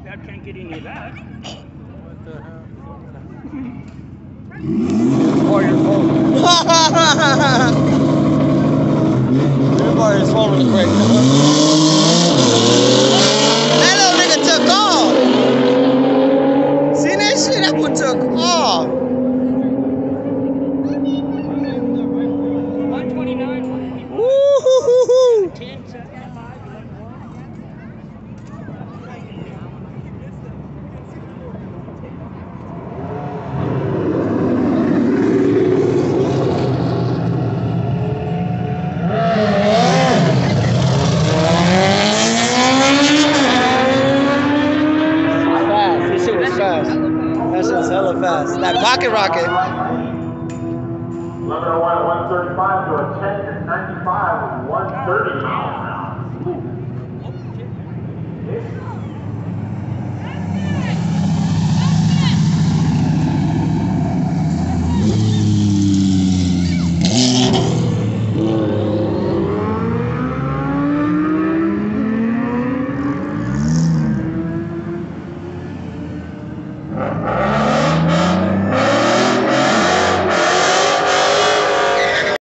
That can't get any of that. What the hell? Or your phone. Your bar is phone real quick. That little nigga took off. See that shit? That one took off. 129, 125. Woo-hoo-hoo-hoo. 1075, you want more? Fast. This shit was fast. That shit's hella fast. That pocket rocket. 1101 135 to a 1095 with 130 miles.